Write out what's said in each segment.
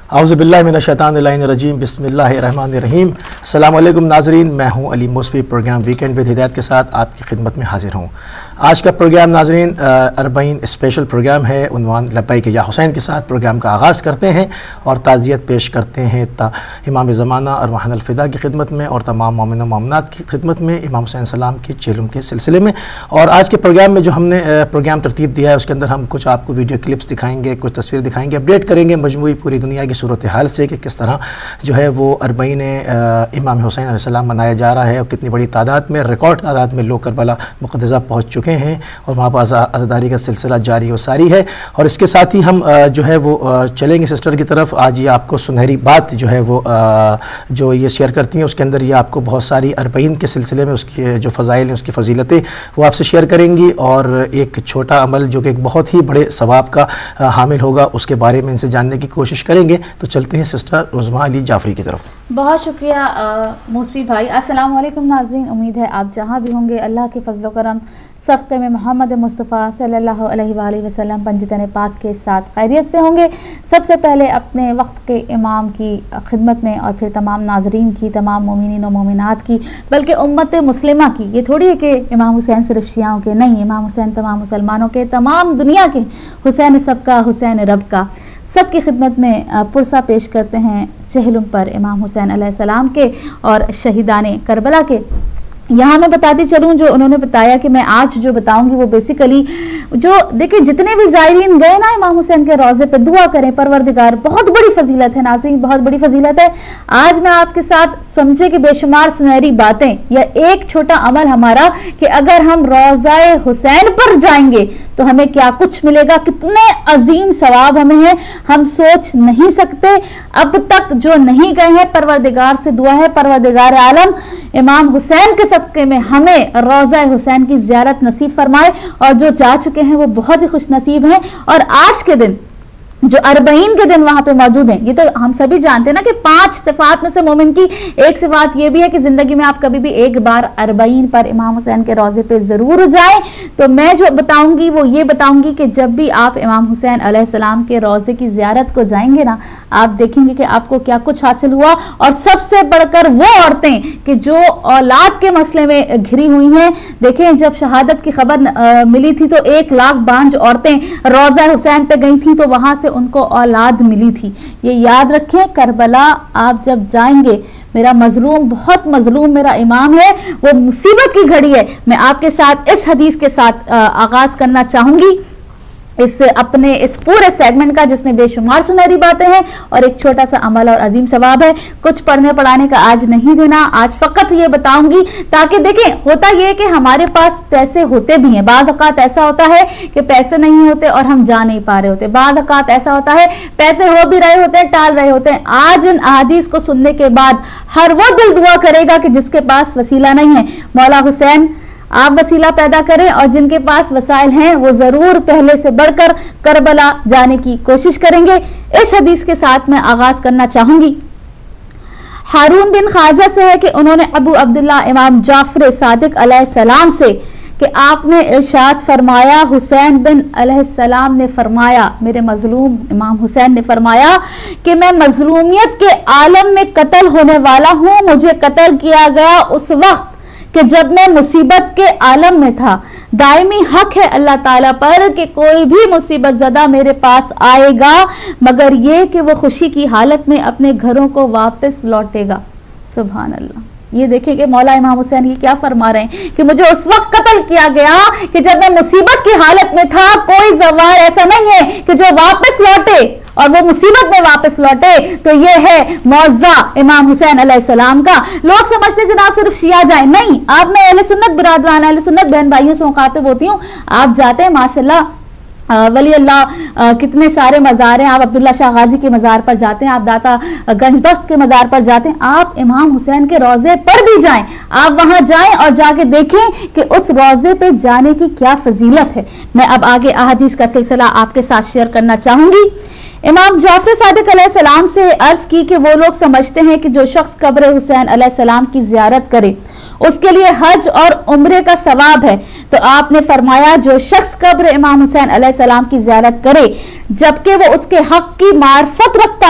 औज़ुबिल्लाहि मिनश्शैतानिर्रजीम बिस्मिल्लाहिर्रहमानिर्रहीम। अस्सलामु अलैकुम नाज़रीन, मैं हूं Ali Musfi. Program weekend with Hidayat के साथ आपकी खिदमत में हाजिर हूं। आज का प्रोग्राम नाज़रीन अरबईन स्पेशल प्रोग्राम है। उन्वान लब्बैक या हुसैन के साथ प्रोग्राम का आगाज़ करते हैं और ताज़ियत पेश करते हैं इमाम ज़माना अरवाहन अल-फ़िदा की खिदमत में और तमाम मोमिन व मोमिनात की खिदमत में इमाम हुसैन सलाम के चेलुम के सिलसिले में। और आज के प्रोग्राम में जो हमने प्रोग्राम तरतीब दिया है उसके अंदर हम कुछ आपको वीडियो क्लिप्स दिखाएँगे, कुछ तस्वीर दिखाएँगे, अपडेट करेंगे मजमूई पूरी दुनिया की सूरत हाल से कि किस तरह जो है वो अरबईन इमाम हुसैन अलैहिस्सलाम मनाया जा रहा है और कितनी बड़ी तादाद में, रिकॉर्ड तादाद में लोग करबला मुक़द्दसा पहुँच चुके हैं और वहाँ पर अज़ादारी का सिलसिला जारी व सारी है। और इसके साथ ही हम जो है वो चलेंगे सिस्टर की तरफ। आज ये आपको सुनहरी बात जो है वो जो ये शेयर करती हैं उसके अंदर ये आपको बहुत सारी अरबईन के सिलसिले में उसकी जो फ़ज़ाइल हैं, उसकी फ़जीलतें वो आपसे शेयर करेंगी और एक छोटा अमल जो कि एक बहुत ही बड़े सवाब का हामिल होगा उसके बारे में इनसे जानने की कोशिश करेंगे। तो चलते हैं सिस्टर उज़मा अली जाफरी की तरफ। बहुत शुक्रिया मुस्फ़ी भाई। अस्सलाम वालेकुम नाज़रीन, उम्मीद है आप जहाँ भी होंगे अल्लाह के फजल व करम सख्त में मोहम्मद मुस्तफ़ा सल्लल्लाहु अलैहि वसल्लम पंजतन पाक के साथ खैरियत से होंगे। सबसे पहले अपने वक्त के इमाम की खिदमत में और फिर तमाम नाजरीन की, तमाम मोमिनीन व मोमिनात की, बल्कि उम्मत मुस्लिमा की। ये थोड़ी है कि इमाम हुसैन सिर्फ शियाओं के, नहीं, इमाम हुसैन तमाम मुसलमानों के, तमाम दुनिया के। हुसैन सबका, हुसैन रब का, सबकी खिदमत में पुरसा पेश करते हैं चेहलुम पर इमाम हुसैन अलैहिस्सलाम के और शहीदाने करबला के। यहाँ मैं बताती चलूँ जो उन्होंने बताया कि मैं आज जो बताऊंगी वो बेसिकली जो देखिए जितने भी ज़ायरीन गए ना इमाम हुसैन के रोज़े पे, दुआ करें परवरदिगार, बहुत बड़ी फजीलत है नाज़रीन, बहुत बड़ी फजीलत है। आज मैं आपके साथ समझे कि बेशुमार सुनहरी बातें या एक छोटा अमल हमारा कि अगर हम रोज़ाए हुसैन पर जाएंगे तो हमें क्या कुछ मिलेगा, कितने अजीम सवाब हमें है, हम सोच नहीं सकते। अब तक जो नहीं गए हैं, परवरदिगार से दुआ है परवरदिगार आलम इमाम हुसैन के सबके में हमें रोज़ा हुसैन की ज़ियारत नसीब फरमाए और जो जा चुके हैं वो बहुत ही खुश नसीब हैं। और आज के दिन जो अरबईन के दिन वहां पे मौजूद हैं, ये तो हम सभी जानते हैं ना कि 5 सिफात में से मोमिन की एक सिफात ये भी है कि जिंदगी में आप कभी भी एक बार अरबईन पर इमाम हुसैन के रोजे पे जरूर जाएं। तो मैं जो बताऊंगी वो ये बताऊंगी कि जब भी आप इमाम हुसैन अलैहिस्सलाम के रोजे की जियारत को जाएंगे ना, आप देखेंगे कि आपको क्या कुछ हासिल हुआ। और सबसे बढ़कर वो औरतें कि जो औलाद के मसले में घिरी हुई हैं, देखें जब शहादत की खबर मिली थी तो 1 लाख बांझ औरतें रोजा हुसैन पे गई थी तो वहां से उनको औलाद मिली थी। ये याद रखें, करबला आप जब जाएंगे, मेरा मजलूम, बहुत मजलूम मेरा इमाम है, वो मुसीबत की घड़ी है। मैं आपके साथ इस हदीस के साथ आगाज करना चाहूंगी इस पूरे सेगमेंट का, जिसमें बेशुमार सुनहरी बातें हैं और एक छोटा सा अमल और अजीम सवाब है। कुछ पढ़ने पढ़ाने का आज नहीं देना, आज फकत ये बताऊंगी ताकि देखें होता ये है कि हमारे पास पैसे होते भी हैं, बाज़ औक़ात ऐसा होता है कि पैसे नहीं होते और हम जा नहीं पा रहे होते, बाज़ औक़ात ऐसा होता है पैसे हो भी रहे होते हैं, टाल रहे होते हैं। आज इन अहादीस को सुनने के बाद हर वो दिल दुआ करेगा कि जिसके पास वसीला नहीं है, मौला हुसैन आप वसीला पैदा करें और जिनके पास वसाइल हैं वो जरूर पहले से बढ़कर करबला जाने की कोशिश करेंगे। इस हदीस के साथ मैं आगाज करना चाहूंगी। हारून बिन ख्वाजा से है कि उन्होंने अबू अब्दुल्ला इमाम जाफर सादिक अलैहिस्सलाम से कि आपने इरशाद फरमाया, हुसैन बिन अलैहिस्सलाम ने फरमाया, मेरे मजलूम इमाम हुसैन ने फरमाया कि मैं मजलूमियत के आलम में कत्ल होने वाला हूँ। मुझे कत्ल किया गया उस वक्त कि जब मैं मुसीबत के आलम में था। दायमी हक है अल्लाह ताला पर कि कोई भी मुसीबत ज़दा मेरे पास आएगा मगर ये कि वो खुशी की हालत में अपने घरों को वापस लौटेगा। सुभान अल्लाह। ये देखिए कि मौला इमाम हुसैन ये क्या फरमा रहे हैं कि मुझे उस वक्त कत्ल किया गया कि जब मैं मुसीबत की हालत में था। कोई जवार ऐसा नहीं है कि जो वापस लौटे और वो मुसीबत में वापस लौटे। तो ये है मौज़ा इमाम हुसैन अलैहिस्सलाम का। लोग समझते जनाब सिर्फ शिया जाए, नहीं, आप मैं अहले सुन्नत बिरादरान, अहले सुन्नत बहन भाइयों से मुखातिब होती हूँ। आप जाते हैं माशाल्लाह वली अल्लाह कितने सारे मज़ार हैं, आप अब्दुल्ला शाह गाजी के मज़ार पर जाते हैं, आप दाता गंजबख्त के मज़ार पर जाते हैं, आप इमाम हुसैन के रोज़े पर भी जाएं। आप वहां जाएं और जाके देखें कि उस रोज़े पे जाने की क्या फजीलत है। मैं अब आगे अहादीस का सिलसिला आपके साथ शेयर करना चाहूंगी। इमाम जाफर सादिक अलैहिस्सलाम से अर्ज की कि वो लोग समझते हैं कि जो शख्स कब्र हुसैन अलैहिस्सलाम की जियारत करे उसके लिए हज और उम्रे का सवाब है। तो आपने फरमाया जो शख्स कब्र इमाम हुसैन अलैहिस्सलाम की जियारत करे जबकि वो उसके हक की मार्फत रखता हो,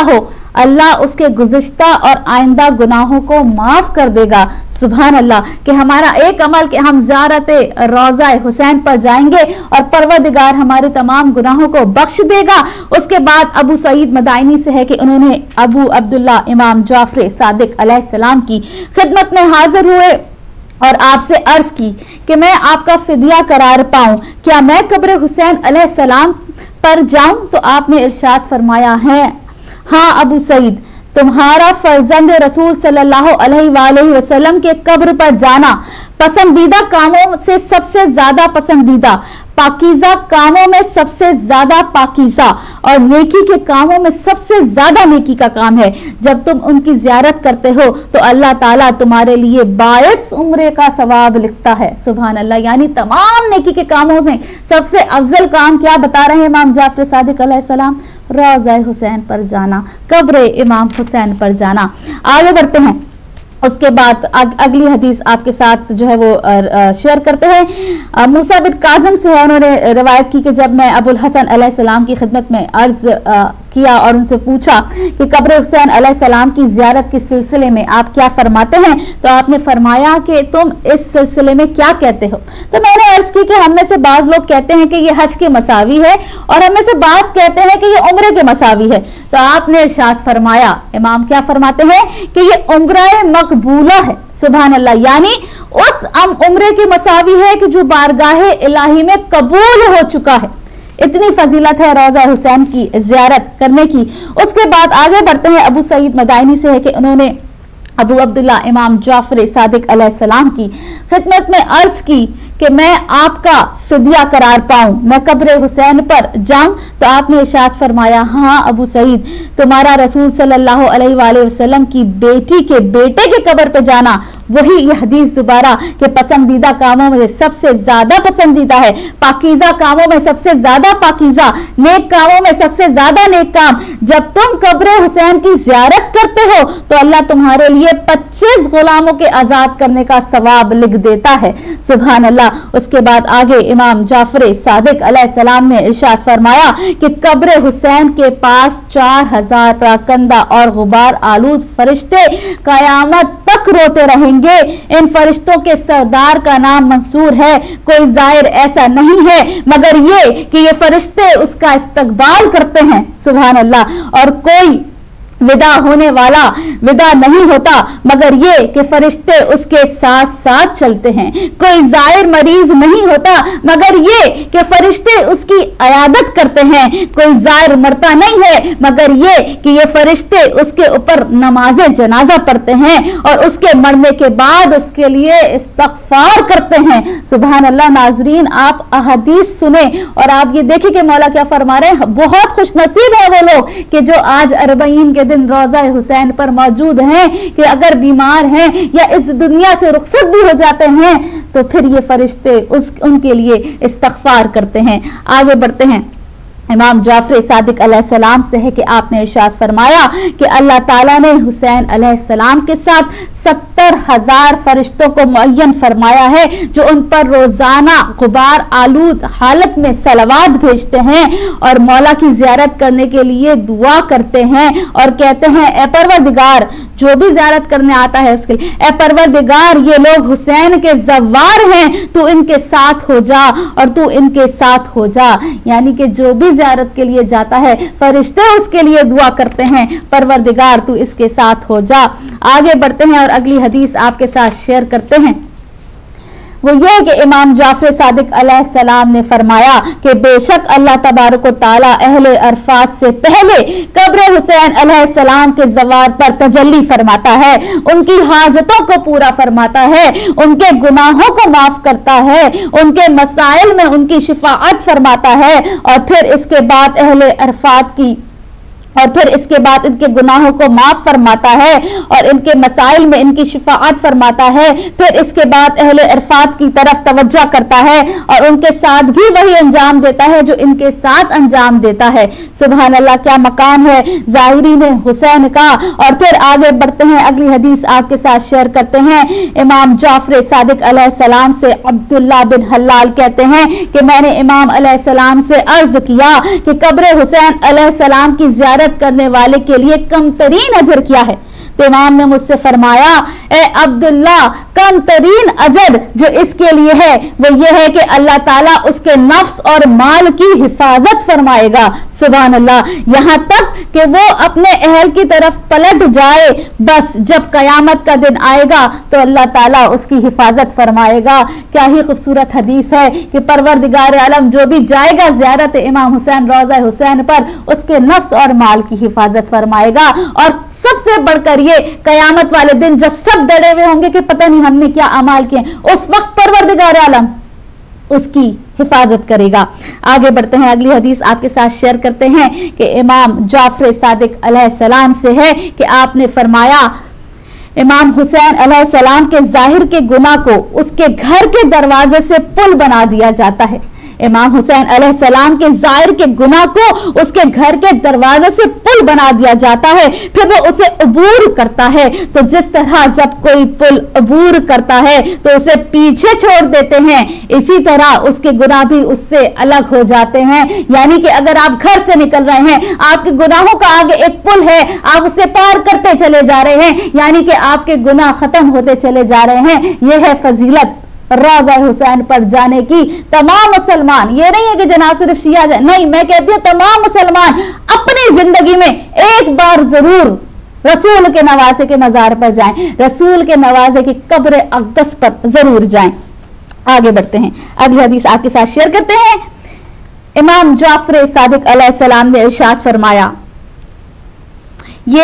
अल्लाह उसके गुज़िश्ता और आइंदा गुनाहों को माफ कर देगा। सुभान अल्लाह, कि हमारा एक अमल कि हम ज़ियारत रोज़ा हुसैन पर जाएंगे और परवरदिगार हमारे तमाम गुनाहों को बख्श देगा। उसके बाद अबू सईद मदाइनी से है कि उन्होंने अबू अब्दुल्ला इमाम जाफर सादिक अलैहिस्सलाम की खिदमत में हाजिर हुए और आपसे अर्ज की कि मैं आपका फिदिया करार पाऊं, क्या मैं कब्र हुसैन अलैहिस्सलाम पर जाऊं? तो आपने इरशाद फरमाया है, हाँ अबू सईद, तुम्हारा फर्जंद रसूल सल्लल्लाहु अलैहि वसल्लम के कब्र पर जाना पसंदीदा कामों से सबसे ज्यादा पसंदीदा, पाकीज़ा कामों में सबसे ज्यादा पाकीज़ा और नेकी के कामों में सबसे ज्यादा नेकी का काम है। जब तुम उनकी ज़ियारत करते हो तो अल्लाह ताला तुम्हारे लिए 22 उम्रे का सवाब लिखता है। सुभान अल्लाह, यानी तमाम नेकी के कामों में सबसे अफजल काम क्या बता रहे हैं इमाम जाफर सादिक अलैहिस्सलाम? रोज़ा हुसैन पर जाना, कब्र इमाम हुसैन पर जाना। आगे बढ़ते हैं। उसके बाद अगली हदीस आपके साथ जो है वो शेयर करते हैं। मूसा बिन काज़म से है, उन्होंने रिवायत की कि जब मैं अबुल हसन अलैहिस्सलाम की खिदमत में अर्ज किया और उनसे पूछा कि कब्र हुसैन अलैहिस्सलाम की ज़ियारत के सिलसिले में आप क्या फरमाते हैं, तो आपने फरमाया कि तुम इस सिलसिले में क्या कहते हो? तो मैंने अर्ज की कि हम में से बाज लोग कहते हैं कि ये हज के मसावी है और हम में से बाज कहते हैं कि ये उम्रे के मसावी है। तो आपने इरशाद फरमाया, इमाम क्या फरमाते हैं कि ये उम्रा मकबूला है। सुभान अल्लाह, यानी उस उम्रे के मसावी है कि जो बारगाहे इलाही में कबूल हो चुका है। इतनी फजीलत है रोज़ा हुसैन की ज़ियारत करने की। उसके बाद आगे बढ़ते हैं। अबू सईद मदाइनी से है कि उन्होंने अबू अब्दुल्ला इमाम जाफर सादिक अलैहिस्सलाम की खिदमत में अर्ज की कि मैं आपका फिदिया करार पाऊं, मैं कब्र हुसैन पर जाऊं? तो आपने इरशाद फरमाया, हाँ अबू सईद, तुम्हारा रसूल सल्लल्लाहु अलैहि वसल्लम की बेटी के बेटे के कब्र पे जाना वही ये हदीस दोबारा के पसंदीदा कामों में सबसे ज्यादा पसंदीदा है, पाकीज़ा कामों में सबसे ज्यादा पाकीज़ा, नेक कामों में सबसे ज्यादा नेक काम। जब तुम कब्र हुसैन की ज़ियारत करते हो तो अल्लाह तुम्हारे लिए 25 गुलामों के आजाद करने का सवाब लिख देता है। सुभान अल्लाह। उसके बाद आगे इमाम जाफर सादिक अलैहिस्सलाम ने इरशाद फरमाया कि कब्र हुसैन के पास 4000 पराकंदा और गुबार आलूद फरिश्ते कयामत तक रोते रहेंगे। इन फरिश्तों के सरदार का नाम मंसूर है। कोई जाहिर ऐसा नहीं है मगर ये कि ये फरिश्ते उसका इस्तकबाल करते हैं। सुभान अल्लाह। और कोई विदा होने वाला विदा नहीं होता मगर ये कि फरिश्ते उसके साथ साथ चलते हैं। कोई जाहिर मरीज नहीं होता मगर ये कि फरिश्ते उसकी अयादत करते हैं। कोई जाहिर मरता नहीं है मगर ये कि ये फरिश्ते उसके ऊपर नमाज जनाजा पढ़ते हैं और उसके मरने के बाद उसके लिए इस्तगफार करते हैं। सुभान अल्लाह। नाजरीन, आप अहदीस सुने और आप ये देखिए कि मौला क्या फरमा रहे हैं। बहुत खुश नसीब है वो लोग कि जो आज अरबईन के दिन रोज़ा हुसैन पर मौजूद हैं, कि अगर बीमार हैं या इस दुनिया से रुखसत भी हो जाते हैं तो फिर ये फरिश्ते उनके लिए इस्तगफार करते हैं। आगे बढ़ते हैं। इमाम जाफर सादिक अलैहिस्सलाम से है कि आपने इरशाद फरमाया कि अल्लाह ताला ने हुसैन अलैहिस्सलाम के साथ 70,000 फरिश्तों को मुअय्यन फरमाया है जो उन पर रोजाना गुबार आलूद हालत में सलवात भेजते हैं और मौला की ज़ियारत करने के लिए दुआ करते हैं और कहते हैं, ए परवरदिगार, जो भी ज़ियारत करने आता है उसके लिए, ए परवरदिगार, ये लोग हुसैन के ज़वार हैं, तू इनके साथ हो जा और तू इनके साथ हो जा। यानी कि जो भी ज़ियारत के लिए जाता है फरिश्ते उसके लिए दुआ करते हैं, परवरदिगार तू इसके साथ हो जा। आगे बढ़ते हैं और अगली हदीस आपके साथ शेयर करते हैं। वो ये है कि इमाम जाफर सादिक अलैहिस्सलाम ने फरमाया कि बेशक अल्लाह तबारक व तआला अहले अरफात से पहले कब्र हुसैन अलैहिस्सलाम के ज़वार पर तजल्ली फरमाता है, उनकी हाजतों को पूरा फरमाता है, उनके गुनाहों को माफ करता है, उनके मसाइल में उनकी शिफाअत फरमाता है और फिर इसके बाद अहले अरफात की और फिर इसके बाद इनके गुनाहों को माफ फरमाता है और इनके मसाइल में इनकी शिफाअत फरमाता है। फिर इसके बाद अहले अरफात की तरफ तवज्जो करता है और उनके साथ भी वही अंजाम देता है जो इनके साथ अंजाम देता है। सुभान अल्लाह, क्या मकाम है ज़ाहिरीन हुसैन का। और फिर आगे बढ़ते हैं, अगली हदीस आपके साथ शेयर करते हैं। इमाम जाफर सादिक अलैहिस्सलाम से अब्दुल्ला बिन हल्लाल कहते हैं कि मैंने इमाम अलैहिस्सलाम से अर्ज किया कि कब्र हुसैन अलैहिस्सलाम की ज़ियारत जियारत करने वाले के लिए कमतरीन अजर क्या है। तो इमाम ने मुझसे फरमाया, ए अब्दुल्ला, कम तरीन अजर जो इसके लिए है वो ये है कि अल्लाह ताला उसके नफ्स और माल की हिफाजत फरमाएगा। सुभान अल्लाह, यहाँ तक कि वो अपने अहल की तरफ पलट जाए, बस जब कयामत का दिन आएगा तो अल्लाह ताला उसकी हिफाजत फरमाएगा। क्या ही खूबसूरत हदीस है कि परवरदिगार आलम जो भी जाएगा ज़ियारत इमाम हुसैन रोज़ा हुसैन पर, उसके नफ्स और माल की हिफाजत फरमाएगा। और सबसे बढ़कर ये कयामत वाले दिन जब सब डरे हुए होंगे कि पता नहीं हमने क्या अमाल किए, उस वक्त परवरदिगार आलम उसकी हिफाजत करेगा। आगे बढ़ते हैं, अगली हदीस आपके साथ शेयर करते हैं कि इमाम जाफर सादिक अलैहिस्सलाम से है कि आपने फरमाया, इमाम हुसैन अलैहिस्सलाम के जाहिर के गुनाह को उसके घर के दरवाजे से पुल बना दिया जाता है। इमाम हुसैन अलैहिस्सलाम के जाहिर के गुनाह को उसके घर के दरवाजे से पुल बना दिया जाता है, फिर वो उसे अबूर करता है। तो जिस तरह जब कोई पुल अबूर करता है तो उसे पीछे छोड़ देते हैं, इसी तरह उसके गुनाह भी उससे अलग हो जाते हैं। यानी कि अगर आप घर से निकल रहे हैं, आपके गुनाहों का आगे एक पुल है, आप उसे पार करते चले जा रहे हैं, यानी कि आपके गुनाह खत्म होते चले जा रहे हैं। यह है फजीलत रोज़ा हुसैन पर जाने की। तमाम मुसलमान, ये नहीं है कि जनाब सिर्फ शिया जाए, नहीं, मैं कहती हूँ तमाम मुसलमान अपनी जिंदगी में एक बार जरूर रसूल के नवासे के मजार पर जाएं, रसूल के नवासे की कब्र अक़दस पर जरूर जाएं। आगे बढ़ते हैं, अगली हदीस आपके साथ शेयर करते हैं। इमाम जाफर सादिक अलैहिस्सलाम ने इरशाद फरमाया, ये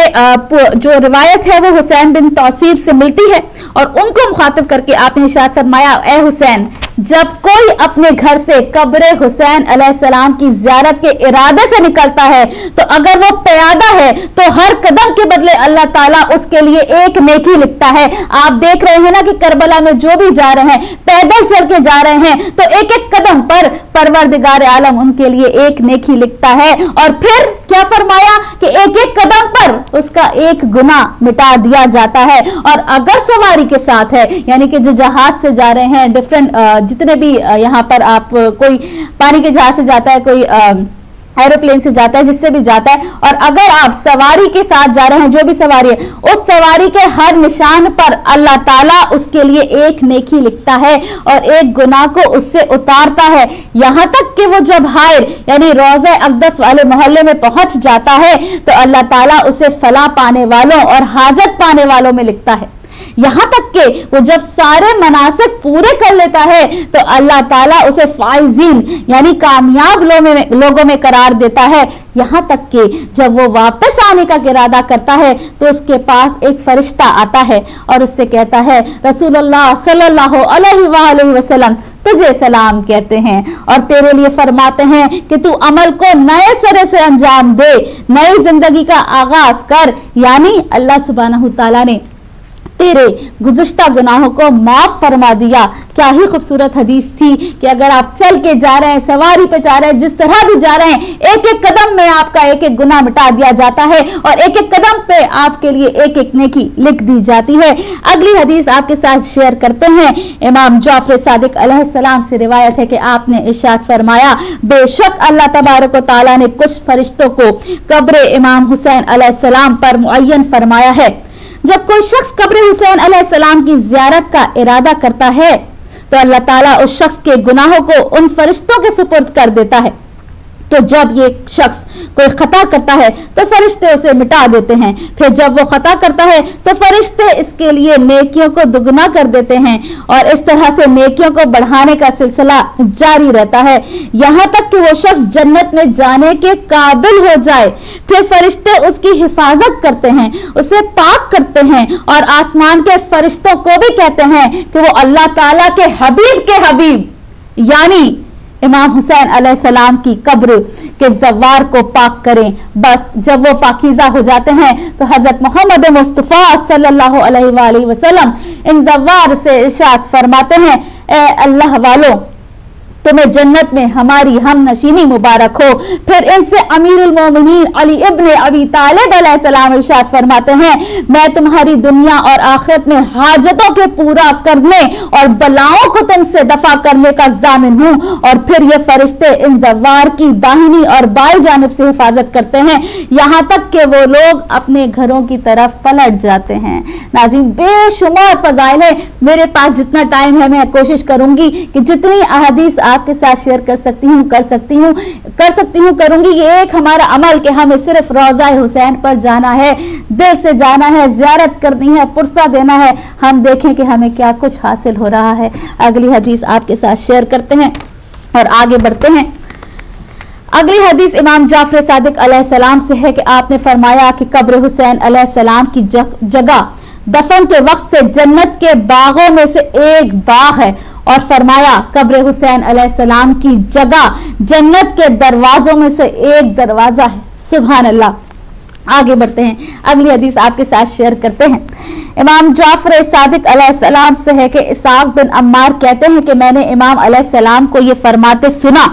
जो रिवायत है वो हुसैन बिन तौसीर से मिलती है और उनको मुखातिब करके आपने इरशाद फरमाया, ए हुसैन, जब कोई अपने घर से कब्र हुसैन अलैहिस्सलाम की ज़ियारत के इरादे से निकलता है तो अगर वो प्यादा है तो हर कदम के बदले अल्लाह ताला उसके लिए एक नेकी लिखता है। आप देख रहे हैं ना कि करबला में जो भी जा रहे हैं, पैदल चल के जा रहे हैं, तो एक एक कदम पर परवरदिगार आलम उनके लिए एक नेकी लिखता है। और फिर क्या फरमाया कि एक एक कदम पर उसका एक गुनाह मिटा दिया जाता है। और अगर सवारी के साथ है, यानी कि जो जहाज से जा रहे हैं, डिफरेंट जितने भी यहाँ पर आप कोई पानी के जहाज से जाता है, कोई एरोप्लेन से जाता है, जिससे भी जाता है, और अगर आप सवारी के साथ जा रहे हैं, जो भी सवारी है, उस सवारी के हर निशान पर अल्लाह ताला उसके लिए एक नेकी लिखता है और एक गुनाह को उससे उतारता है। यहाँ तक कि वो जब हायर यानी रोज़ा अक़दस वाले मोहल्ले में पहुंच जाता है तो अल्लाह ताला उसे फलाह पाने वालों और हाजत पाने वालों में लिखता है। यहाँ तक कि वो जब सारे मनासिक पूरे कर लेता है तो अल्लाह ताला उसे फाइजीन यानी कामयाब लोगों में करार देता है। यहाँ तक कि जब वो वापस आने का इरादा करता है तो उसके पास एक फरिश्ता आता है और उससे कहता है, रसूलुल्लाह सल्लल्लाहु अलैहि वसल्लम तुझे सलाम कहते हैं और तेरे लिए फरमाते हैं कि तू अमल को नए सिरे से अंजाम दे, नई जिंदगी का आगाज कर। यानी अल्लाह सुब्हानहू तआला ने तेरे गुज़िश्ता गुनाहों को माफ फरमा दिया। क्या ही खूबसूरत हदीस थी कि अगर आप चल के जा रहे हैं, सवारी पे जा रहे हैं, जिस तरह भी जा रहे हैं, एक एक कदम में आपका एक एक गुनाह मिटा दिया जाता है और एक एक कदम पे आपके लिए एक एक नेकी लिख दी जाती है। अगली हदीस आपके साथ शेयर करते हैं। इमाम जाफर सादिक अलैहिस्सलाम से रिवायत है कि आपने इरशाद फरमाया, बेशक अल्लाह तबारक व तआला ने कुछ फरिश्तों को कब्र इमाम हुसैन अलैहिस्सलाम पर मुअय्यन फरमाया है। जब कोई शख्स कब्र हुसैन अलैहिस्सलाम की ज़ियारत का इरादा करता है तो अल्लाह ताला उस शख्स के गुनाहों को उन फरिश्तों के सुपुर्द कर देता है। तो जब ये शख्स कोई खता करता है तो फरिश्ते उसे मिटा देते हैं, फिर जब वो खता करता है तो फरिश्ते इसके लिए नेकियों को दुगना कर देते हैं और इस तरह से नेकियों को बढ़ाने का सिलसिला जारी रहता है, यहाँ तक कि वो शख्स जन्नत में जाने के काबिल हो जाए। फिर फरिश्ते उसकी हिफाजत करते हैं, उसे पाक करते हैं और आसमान के फरिश्तों को भी कहते हैं कि वो अल्लाह ताला के हबीब यानी इमाम हुसैन अलैहिस्सलाम की कब्र के ज़वार को पाक करें। बस जब वो पाकीज़ा हो जाते हैं तो हज़रत मोहम्मद मुस्तफ़ा सल्लल्लाहु अलैहि वसल्लम इन ज़वार से इरशाद फरमाते हैं, ए अल्लाह वालों, तुम्हें जन्नत में हमारी हम नशीनी मुबारक हो। फिर इनसे अमीरुल मोमिनीन अली इब्ने अबी तालिब अलैहिस्सलाम इरशाद फरमाते हैं, मैं तुम्हारी दुनिया और आखिरत में हाजतों के पूरा करने और बलाओं को तुमसे दफा करने का जामिन हूं। और फिर ये फरिश्ते इन ज़वार की दाहिनी और बाई जानिब से हिफाजत करते हैं, यहां तक कि वो लोग अपने घरों की तरफ पलट जाते हैं। नाज़रीन, बेशुमार फज़ाइल है। मेरे पास जितना टाइम है मैं कोशिश करूंगी कि जितनी अहादीस आपके साथ शेयर कर सकती हूँ करूंगी। ये एक हमारा अमल कि हमें सिर्फ रोज़ा हुसैन पर जाना है, दिल से जाना है, ज़ियारत करनी है, पुरसा देना है। हम देखें कि हमें क्या कुछ हासिल हो रहा है। अगली हदीस आपके साथ शेयर करते हैं और आगे बढ़ते हैं। अगली हदीस इमाम जाफर सादिक अलैहिस्सलाम से है कि आपने फरमाया कि कब्र हुसैन अलैहिस्सलाम की जगह दफन के वक्त से जन्नत के बागों में से एक बाग है। और फरमाया कब्र हुसैन अलैहिस्सलाम की जगह जन्नत के दरवाजों में से एक दरवाजा है। सुभान अल्लाह। आगे बढ़ते हैं, अगली हदीस आपके साथ शेयर करते हैं। इमाम जाफर सादिक अलैहिस्सलाम से है कि इसाक बिन अम्मार कहते हैं कि मैंने इमाम अलैहिस्सलाम को ये फरमाते सुना,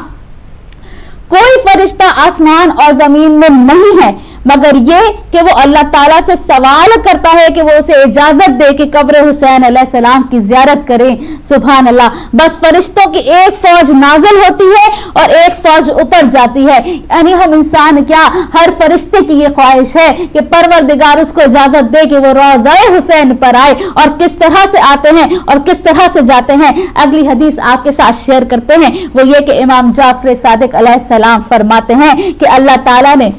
कोई फरिश्ता आसमान और जमीन में नहीं है मगर ये कि वो अल्लाह ताला से सवाल करता है कि वो उसे इजाजत दे कि कब्र हुसैन अलैहिस्सलाम की ज़ियारत करें। सुभान अल्लाह। बस फरिश्तों की एक फौज नाजिल होती है और एक फौज ऊपर जाती है। यानी हम इंसान क्या, हर फरिश्ते की ये ख्वाहिश है कि परवरदिगार उसको इजाजत दे कि वो रोज़ाए हुसैन पर आए। और किस तरह से आते हैं और किस तरह से जाते हैं, अगली हदीस आपके साथ शेयर करते हैं। वो ये कि इमाम जाफर सादिक अलैहिस्सलाम फरमाते हैं कि अल्लाह ताला ने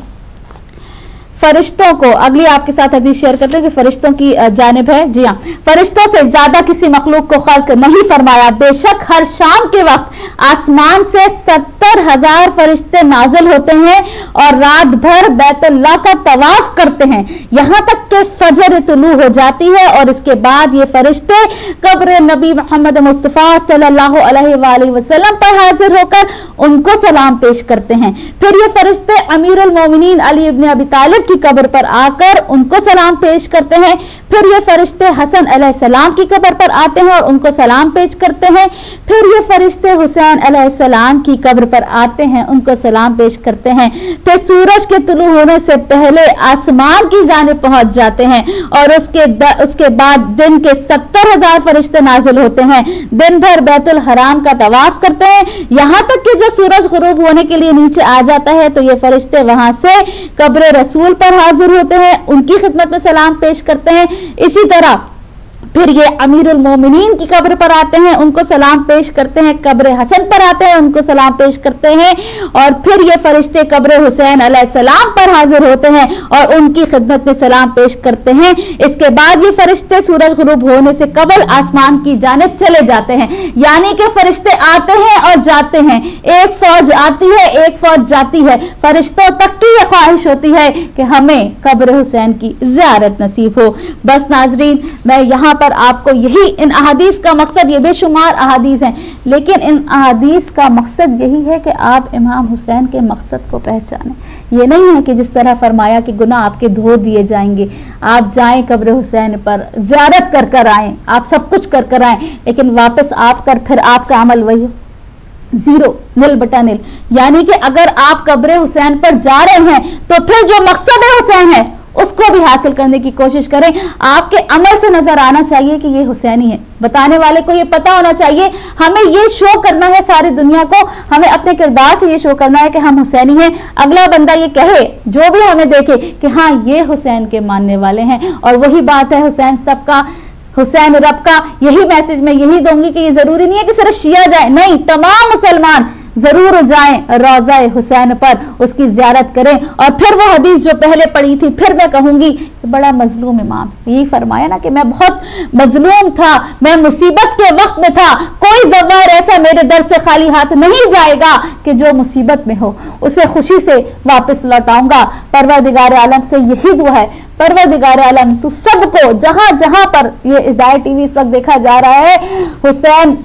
फरिश्तों को, अगली आपके साथ हदीस शेयर करते हैं जो फरिश्तों की जानिब है। जी हाँ, फरिश्तों से ज्यादा किसी मखलूक को खल्क नहीं फरमाया। बेशक हर शाम के वक्त आसमान से 70,000 फरिश्ते नाजिल होते हैं और रात भर बैतुल्लाह का तवाफ करते हैं, यहाँ तक कि फजर तुलू हो जाती है। और इसके बाद ये फरिश्ते कब्र नबी मोहम्मद मुस्तफ़ा सल्लल्लाहु अलैहि वसल्लम पर हाजिर होकर उनको सलाम पेश करते हैं। फिर ये फरिश्ते अमीरुल मोमिनीन अली इब्ने अबी तालिब की कब्र पर आकर उनको सलाम पेश करते हैं। फिर ये फरिश्ते हसन अलैहिस्सलाम की कब्र पर आते हैं और उनको सलाम पेश करते हैं। फिर ये फरिश्ते हुसैन अलैहिस्सलाम की कब्र पर आते हैं, उनको सलाम पेश करते हैं। फिर सूरज के तुलू होने से पहले आसमान की जानिब पहुंच जाते हैं और उसके बाद दिन के 70,000 फरिश्ते नाजिल होते हैं। दिन भर बैतुल हराम का तवाफ करते हैं, यहाँ तक कि जब सूरज गुरूब होने के लिए नीचे आ जाता है तो ये फरिश्ते वहां से कब्र रसूल पर हाजिर होते हैं, उनकी खिदमत में सलाम पेश करते हैं। इसी तरह फिर ये अमीरुल मोमिनीन की कब्र पर आते हैं, उनको सलाम पेश करते हैं। कब्र हसन पर आते हैं, उनको सलाम पेश करते हैं। और फिर ये फरिश्ते कब्र हुसैन अलैहिस्सलाम पर हाजिर होते हैं और उनकी खिदमत में सलाम पेश करते हैं। इसके बाद ये फरिश्ते सूरज गुरूब होने से कबल आसमान की जानिब चले जाते हैं। यानी कि फरिश्ते आते हैं और जाते हैं, एक फौज आती है एक फौज जाती है। फरिश्तों तक की यह ख्वाहिश होती है कि हमें कब्र हुसैन की ज़ियारत नसीब हो। बस नाजरीन, मैं यहाँ पर आपको यही, इन अहादीस का मकसद, ये बेशुमार अहादीस हैं, लेकिन इन अहादीस का मकसद यही है कि आप इमाम हुसैन के मकसद को पहचानें। ये नहीं है कि जिस तरह फरमाया कि गुनाह आपके धो दिए जाएंगे, आप जाएं कब्र हुसैन पर ज़ियारत कर कर आएं, आप सब कुछ कर कर आएं, लेकिन वापस आप कर फिर आपका अमल वही हो, जीरो, नील बटा नील। यानी कि अगर आप कब्र हुसैन पर जा रहे हैं तो फिर जो मकसद है हुसैन है उसको भी हासिल करने की कोशिश करें। आपके अमल से नजर आना चाहिए कि ये हुसैनी है, बताने वाले को ये पता होना चाहिए। हमें ये शो करना है सारी दुनिया को, हमें अपने किरदार से ये शो करना है कि हम हुसैनी हैं। अगला बंदा ये कहे, जो भी हमें देखे कि हाँ ये हुसैन के मानने वाले हैं। और वही बात है, हुसैन सबका, हुसैन रब का। यही मैसेज मैं यही दूंगी कि ये जरूरी नहीं है कि सिर्फ शिया जाए, नहीं, तमाम मुसलमान जरूर जाएं रोज़ा हुसैन पर, उसकी ज़ियारत करें। और फिर वो हदीस जो पहले पढ़ी थी, फिर मैं कहूंगी कि बड़ा मजलूम इमाम, यही फरमाया ना कि मैं बहुत मजलूम था, मैं मुसीबत के वक्त में था, कोई ज़वार ऐसा मेरे दर से खाली हाथ नहीं जाएगा कि जो मुसीबत में हो उसे खुशी से वापस लौटाऊंगा। परवरदिगार आलम से यही दुआ है, परवरदिगार आलम तू सबको, जहां जहां पर ये हिदायत टीवी इस वक्त देखा जा रहा है, हुसैन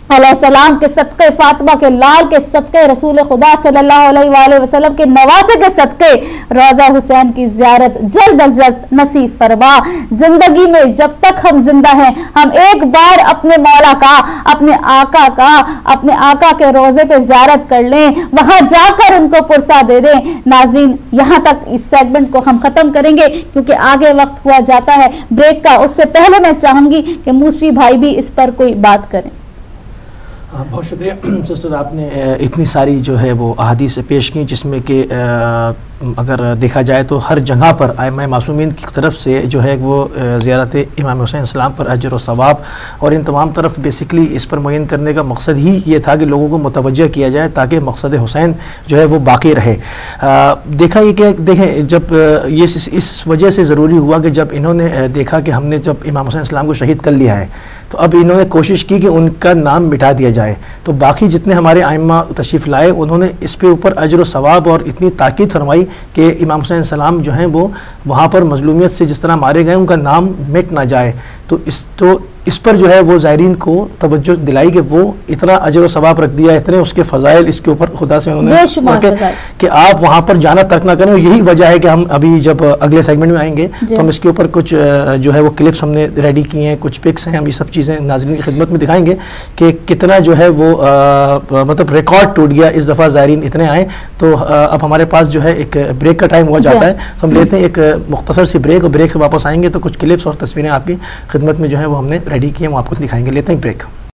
अलैहिस्सलाम के सदक़े, फातिमा के लाल के सदक़े, रसूल खुदा सल्लल्लाहु अलैहि वसल्लम के नवासे के सदक़े रोज़ा हुसैन की ज़ियारत जल्द अज जल्द नसीब फरमा। जिंदगी में जब तक हम जिंदा हैं हम एक बार अपने मौला का, अपने आका के रोज़े पे ज़ियारत कर लें, वहां जाकर उनको पुरसा दे दें। नाज़रीन, यहाँ तक इस सेगमेंट को हम ख़त्म करेंगे क्योंकि आगे वक्त हुआ जाता है ब्रेक का। उससे पहले मैं चाहूँगी कि मूसी भाई भी इस पर कोई बात करें। बहुत शुक्रिया सिस्टर, आपने इतनी सारी जो है वो अहादीस पेश की जिसमें कि अगर देखा जाए तो हर जगह पर आइम्मा मासूमीन की तरफ से जो है वो ज़ियारत इमाम हुसैन सलाम पर अजर व सवाब और इन तमाम तरफ बेसिकली इस पर मुयन करने का मकसद ही ये था कि लोगों को मुतवज्जह किया जाए ताकि मकसद हुसैन जो है वो बाकी रहे। देखा ये कि देखें, जब ये इस वजह से ज़रूरी हुआ कि जब इन्होंने देखा कि हमने जब इमाम हुसैन सलाम को शहीद कर लिया है तो अब इन्होंने कोशिश की कि उनका नाम मिटा दिया जाए। तो बाकी जितने हमारे आइम्मा तशरीफ़ लाए उन्होंने इस पे ऊपर अजर व सवाब और इतनी ताकीद फरमाई कि इमाम हुसैन सलाम जो हैं वो वहाँ पर मजलूमियत से जिस तरह मारे गए उनका नाम मिट ना जाए। तो इस पर जो है वो ज़ायरीन को तवज्जो दिलाई कि वो इतना अजर व सवाब रख दिया, इतने उसके फ़ज़ाइल इसके ऊपर खुदा से उन्होंने कि आप वहाँ पर जाना तर्क ना करें। यही वजह है कि हम अभी जब अगले सेगमेंट में आएंगे तो हम इसके ऊपर कुछ जो है वो क्लिप्स हमने रेडी किए हैं, कुछ पिक्स हैं, हम ये सब चीज़ें नाज़रीन की खिदमत में दिखाएंगे कि कितना जो है वो मतलब रिकॉर्ड टूट गया इस दफ़ा, ज़ायरीन इतने आए। तो अब हमारे पास जो है एक ब्रेक का टाइम हुआ जाता है, तो हम लेते हैं एक मुख्तसर सी ब्रेक और ब्रेक से वापस आएंगे तो कुछ क्लिप्स और तस्वीरें आपकी खिदमत में जो है वो हमने रेडी किए, वो आपको दिखाएंगे। लेते हैं ब्रेक।